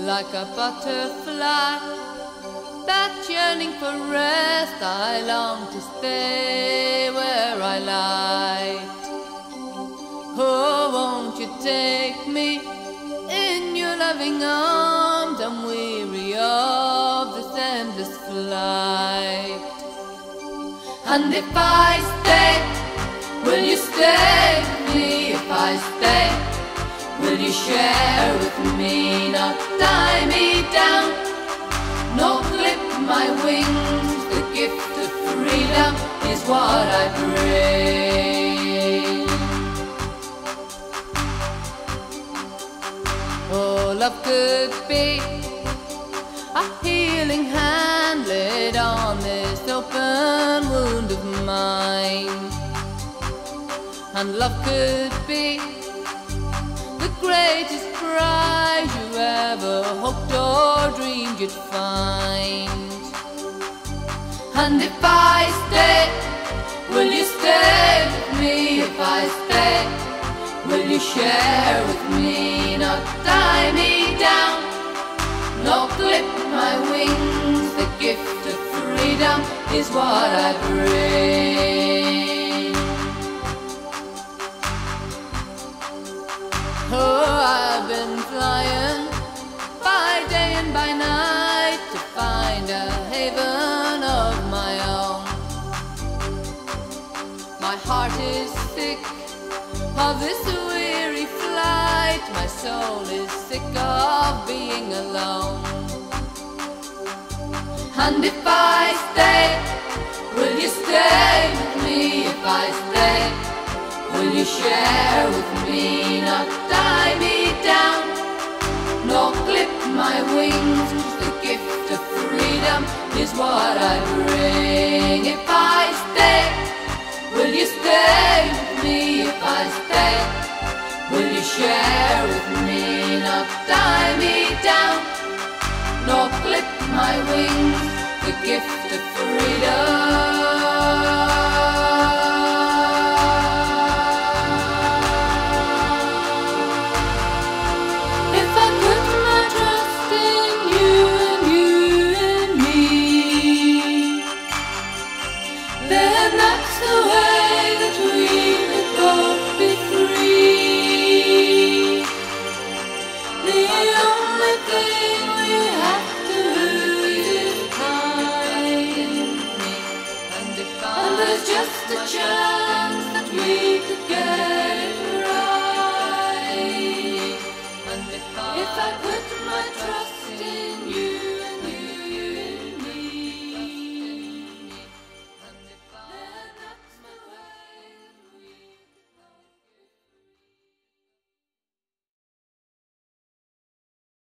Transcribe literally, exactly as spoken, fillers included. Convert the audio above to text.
like a butterfly, that yearning for rest, I long to stay where I light. Oh, won't you take me in your loving arms? I'm weary of this endless flight. And if I stay, will you stay with me? If I stay, will you share with me? Not tie me down, nor clip my wings. The gift of freedom is what I bring. Oh, love could be a healing hand laid on this open wound of mine. And love could be the greatest prize you ever hoped or dreamed you'd find. And if I stay, will you stay with me? If I stay, will you share with me? Not tie me down, nor clip my wings. The gift of freedom is what I bring. Oh, I've been flying by day and by night to find a haven of my own. My heart is sick of this weary flight. My soul is sick of being alone. And if I stay, will you stay with me? If I stay, will you share with me? Not tie me down, nor clip my wings. The gift of freedom is what I bring. If I stay, will you stay with me? If I stay, will you share with me? Not tie me down, nor clip my wings. The gift of freedom